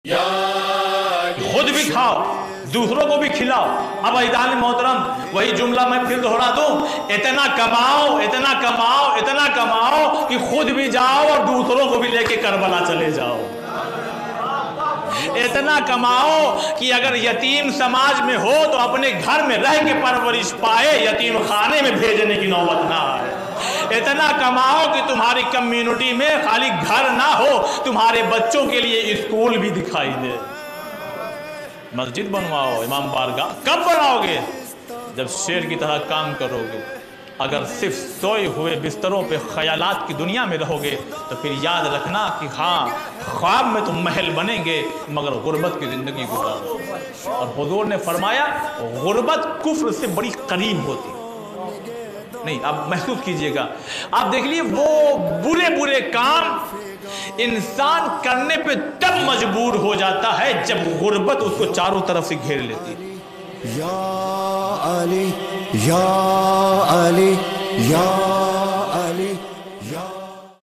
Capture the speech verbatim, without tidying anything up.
खुद भी खाओ, दूसरों को भी खिलाओ। अब ऐदान मोहतरम वही जुमला मैं फिर दोहरा दूं, इतना कमाओ इतना कमाओ इतना कमाओ कि खुद भी जाओ और दूसरों को भी लेके करबला चले जाओ। इतना कमाओ कि अगर यतीम समाज में हो तो अपने घर में रह के परवरिश पाए, यतीम खाने में भेजने की नौबत ना आए। इतना कमाओ कि तुम्हारी कम्युनिटी में खाली घर ना हो, तुम्हारे बच्चों के लिए स्कूल भी दिखाई दे। मस्जिद बनवाओ, इमाम बारगाह। कब बनाओगे? जब शेर की तरह काम करोगे। अगर सिर्फ सोए हुए बिस्तरों पे ख्यालात की दुनिया में रहोगे तो फिर याद रखना कि हाँ, ख्वाब में तुम महल बनेंगे मगर गुर्बत की जिंदगी गुजारो। और हुजूर ने फरमाया गुर्बत कुफ्र से बड़ी करीब होती नहीं। आप महसूस कीजिएगा, आप देख लीजिए वो बुरे बुरे काम इंसान करने पे तब मजबूर हो जाता है जब गुर्बत उसको चारों तरफ से घेर लेती है। या अली या अली या